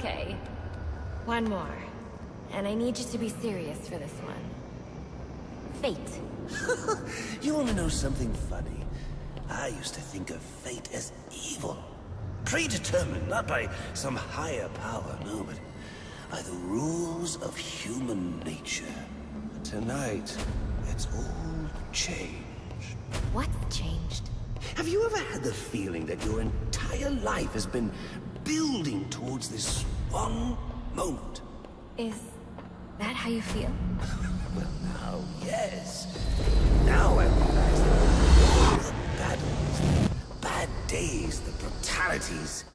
Okay. One more. And I need you to be serious for this one. Fate. You want to know something funny? I used to think of fate as evil. Predetermined, not by some higher power, no, but by the rules of human nature. But tonight, it's all changed. What's changed? Have you ever had the feeling that your entire life has been building towards this one moment? Is that how you feel? Well, now, yes. Now I realize that all the battles, the bad days, the brutalities.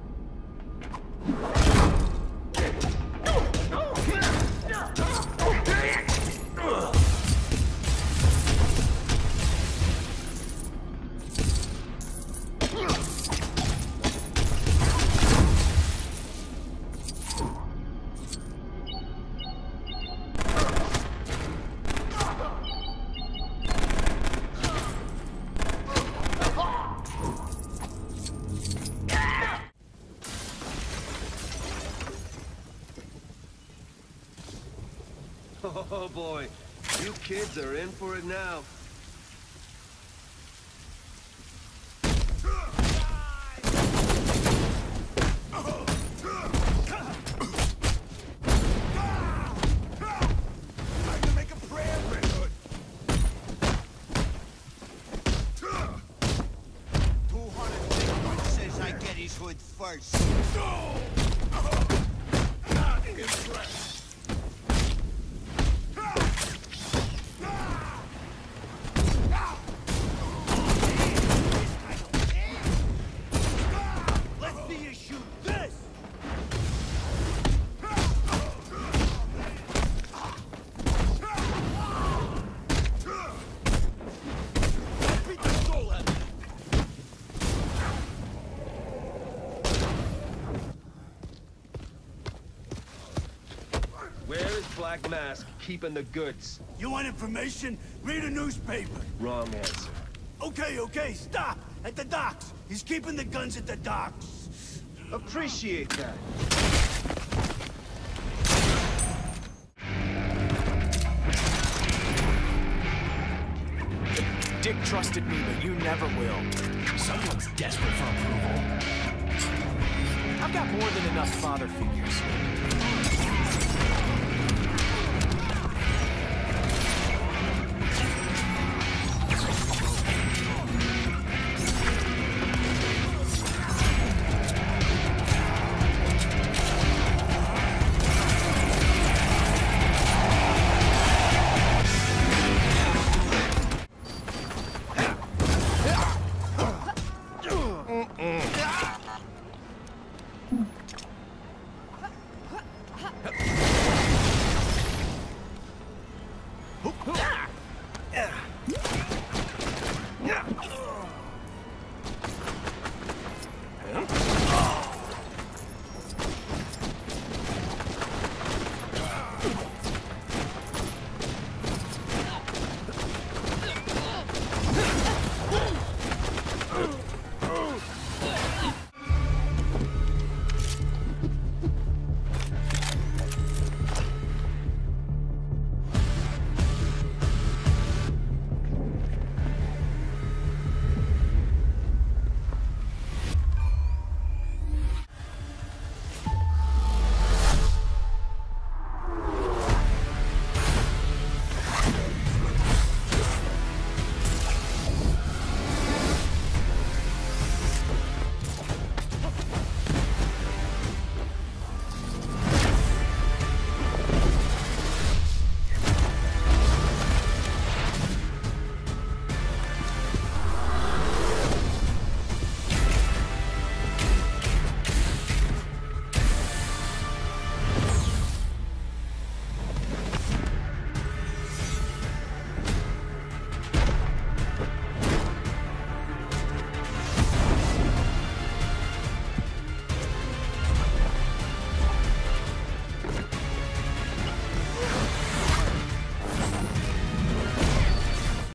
Oh boy, you kids are in for it now. I can make a prayer, Red Hood. 200 says I get his hood first. Impressed. Where is Black Mask keeping the goods? You want information? Read a newspaper. Wrong answer. Okay, stop! At the docks! He's keeping the guns at the docks. Appreciate that. Dick trusted me, but you never will. Someone's desperate for approval. I've got more than enough father figures.